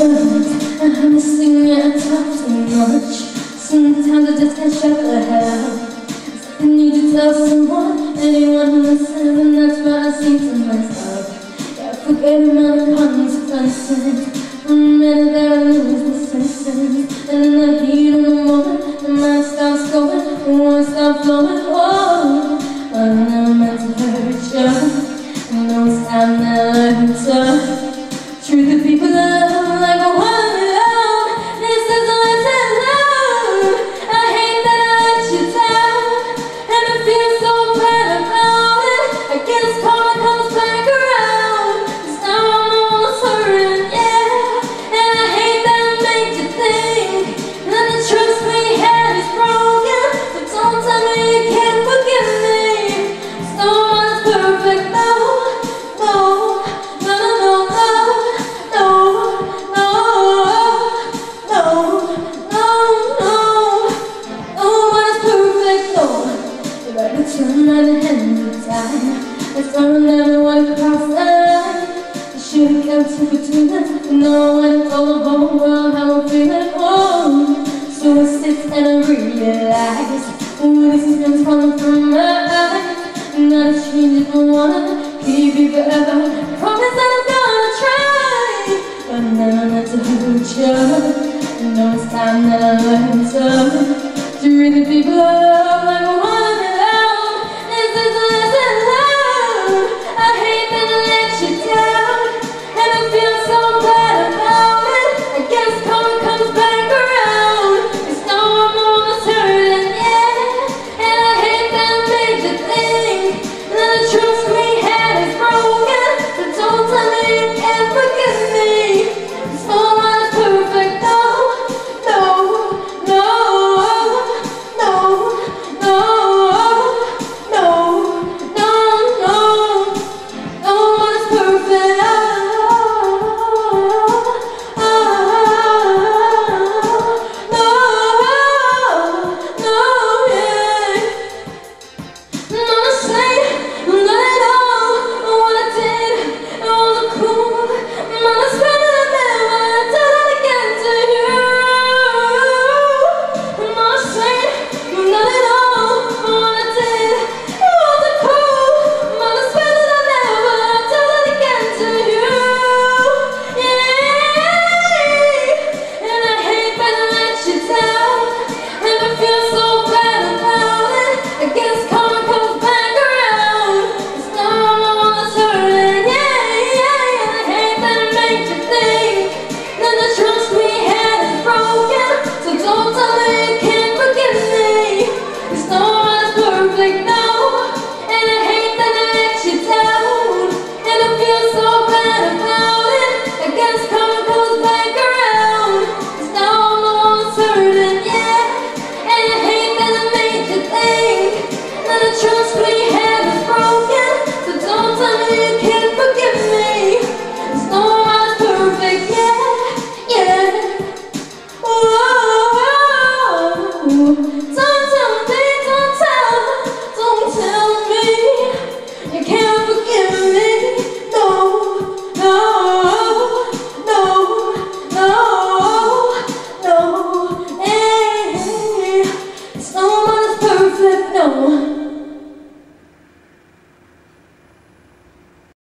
I'm missing you, I talk too much. Sometimes I just can't shut the hell. I need to tell someone, anyone who listens, and that's why I sing to myself. Yeah, forget about the consequences. I'm ready that I lose the senses. And in the heat of the moment, the mind starts going, the words start flowing. Oh, I never meant to hurt you. I know it's time that I learned to treat the people I love like I want to love. This is a lesson learned. I hate that I let you down, and I feel so bad about it. I guess karma comes back around. 'Cause now I'm almost hurting, yeah. And I hate that I made you think that the trust we had is broken. But don't tell me you can't forgive me. 'Cause no one's perfect, no, no, no, no, no, no, no, no, no, no, no one's perfect, no. If I could turn my hand in time, if I would never want to cross the line, I should have kept it between us. No one told the whole world how I'm feeling. Oh, so I sit and I realize all these things coming from my eyes. Not a change if I wanna keep you forever. Promise that I'm gonna try, but I never meant to hurt you. I know it's time that I learn to treat the people I love